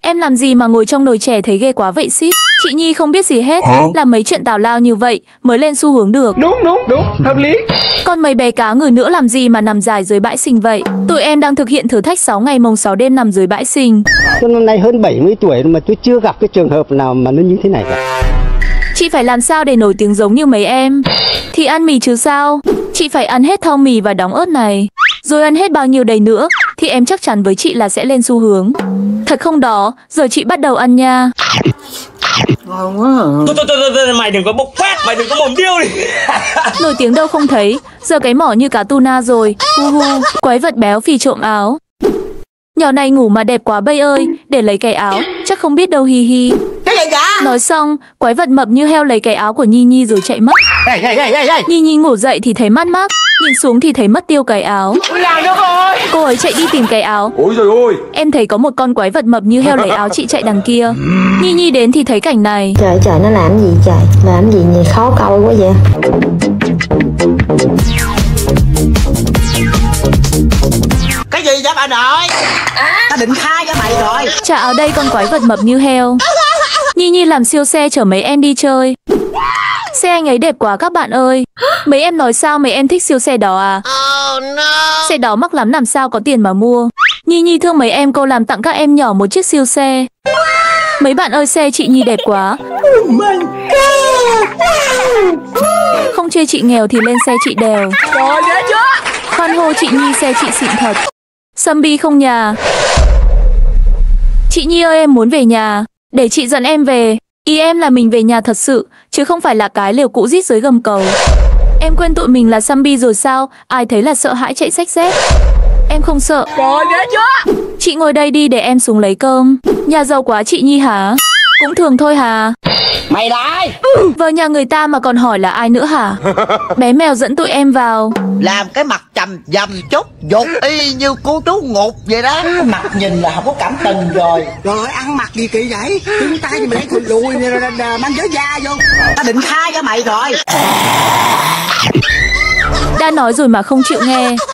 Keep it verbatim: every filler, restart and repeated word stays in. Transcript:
Em làm gì mà ngồi trong nồi chè thấy ghê quá vậy ship. Chị Nhi không biết gì hết, Hả? làm mấy chuyện tào lao như vậy mới lên xu hướng được. Đúng đúng đúng, hợp lý. Còn mấy bé cá ngừ nữa làm gì mà nằm dài dưới bãi sình vậy? Tụi em đang thực hiện thử thách sáu ngày mồng sáu đêm nằm dưới bãi sình. Tôi năm nay hơn bảy mươi tuổi mà tôi chưa gặp cái trường hợp nào mà nó như thế này cả. Chị phải làm sao để nổi tiếng giống như mấy em? Thì ăn mì chứ sao? Chị phải ăn hết thau mì và đóng ớt này, rồi ăn hết bao nhiêu đầy nữa, thì em chắc chắn với chị là sẽ lên xu hướng. Thật không đó, giờ chị bắt đầu ăn nha. Ngon quá à. Thôi, thôi, thôi, thôi, mày đừng có bộc phát, mày đừng có mồm điêu đi. Nổi tiếng đâu không thấy, giờ cái mỏ như cá tuna rồi. Hu hu, quái vật béo phì trộm áo. Nhỏ này ngủ mà đẹp quá bây ơi, để lấy cái áo, chắc không biết đâu hi hi. Cái gì vậy? Nói xong, quái vật mập như heo lấy cái áo của Nhi Nhi rồi chạy mất. Ê, ê, ê, ê, ê. Nhi Nhi ngủ dậy thì thấy mát mát, nhìn xuống thì thấy mất tiêu cái áo. Tôi làm được rồi. Cô ấy chạy đi tìm cái áo. Ôi trời ơi. Em thấy có một con quái vật mập như heo lấy áo chị chạy đằng kia. Nhi Nhi đến thì thấy cảnh này. Trời trời, nó làm gì trời? Làm gì nhìn khó coi quá vậy? Cái gì vậy bà nội? Ta định khai cho mày rồi. Trả áo đây con quái vật mập như heo. Nhi Nhi làm siêu xe chở mấy em đi chơi. Xe anh ấy đẹp quá các bạn ơi. Mấy em nói sao mấy em thích siêu xe đó à? Oh no. Xe đó mắc lắm làm sao có tiền mà mua. Nhi Nhi thương mấy em cô làm tặng các em nhỏ một chiếc siêu xe. Mấy bạn ơi xe chị Nhi đẹp quá. Oh my god. Không chê chị nghèo thì lên xe chị đèo. Trời ghê chưa? Khoan hô chị Nhi xe chị xịn thật. Sambi không nhà. Chị Nhi ơi em muốn về nhà, để chị dẫn em về. Ý em là mình về nhà thật sự, chứ không phải là cái lều cũ rít dưới gầm cầu. Em quên tụi mình là Sambi rồi sao? Ai thấy là sợ hãi chạy xách dép. Em không sợ. Trời ghê chưa? Chị ngồi đây đi để em xuống lấy cơm. Nhà giàu quá chị Nhi hả? Cũng thường thôi hả? Mày là ai? Vào nhà người ta mà còn hỏi là ai nữa hả? Bé mèo dẫn tụi em vào. Làm cái mặt trầm dầm chút dục y như cô chú ngục vậy đó. Mặt nhìn là không có cảm tình rồi. Rồi ăn mặc gì kỳ vậy? Chúng ta thì mày lấy thịt lùi mang giới da vô. Ta định khai cho mày rồi. Đã nói rồi mà không chịu nghe.